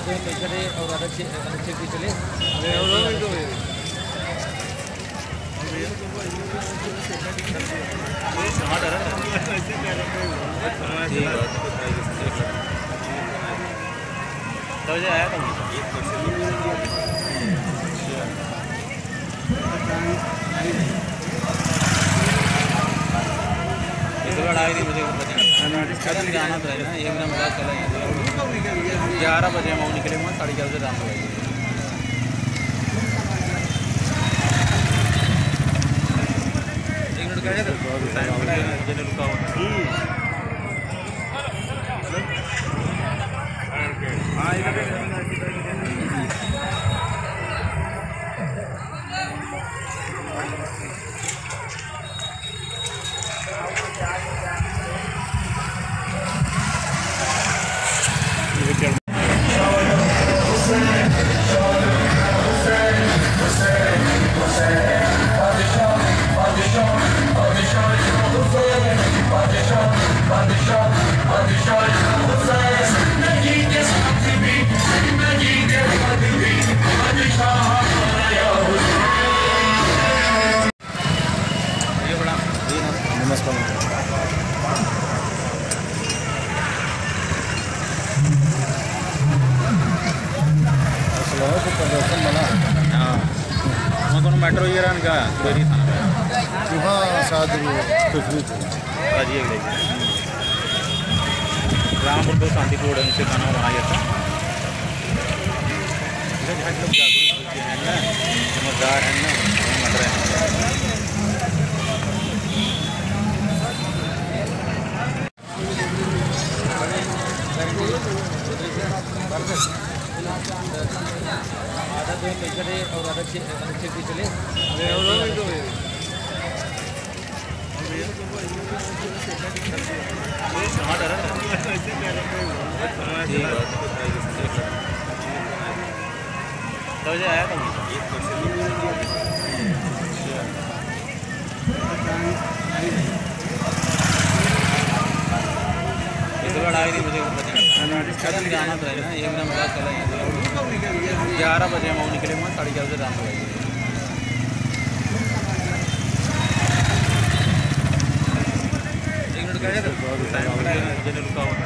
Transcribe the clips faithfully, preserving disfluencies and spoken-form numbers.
करे और आधा छे आधा छे भी चले तो जो आया मुझे जाना तो है ना एक घंटा बाद चला ग्यारह बजे हम निकले मैं साढ़े ग्यारह बजे रात को एक मिनट का रुका हुआ मेट्रो ये रन का देरी था हाँ सात कुछ भी राजी एक रामपुर तो शांतिपुर उनसे खाना बनाया था समझदार है ना मत रहे आधा तो करे और आधा छे आधा छे भी चले तो जो आया था मुझे जाना तो है ना एक घंटा बाद चला ग्यारह बजे हम निकले मैं साढ़े ग्यारह बजे रात को एक मिनट का रुका हुआ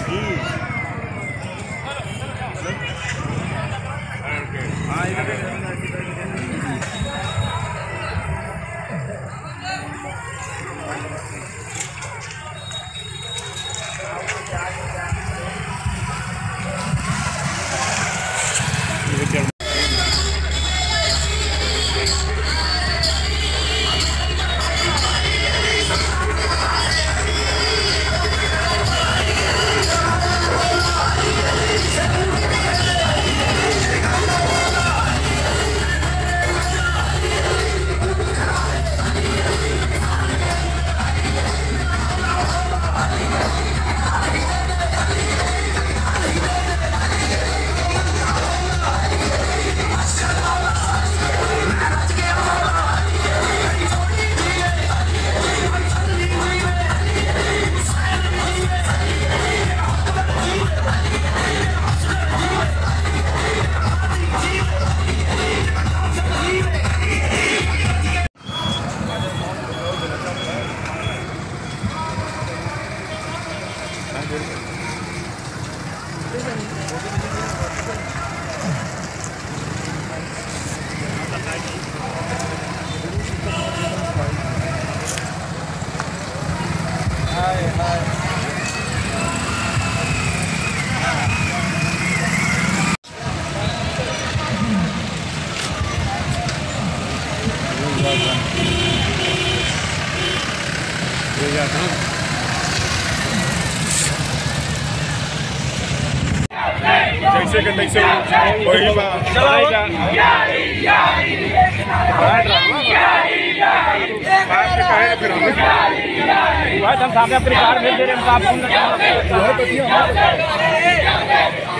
जैसे कि तैसे वही हम सामने अपनी कार भेज दे रहे हैं।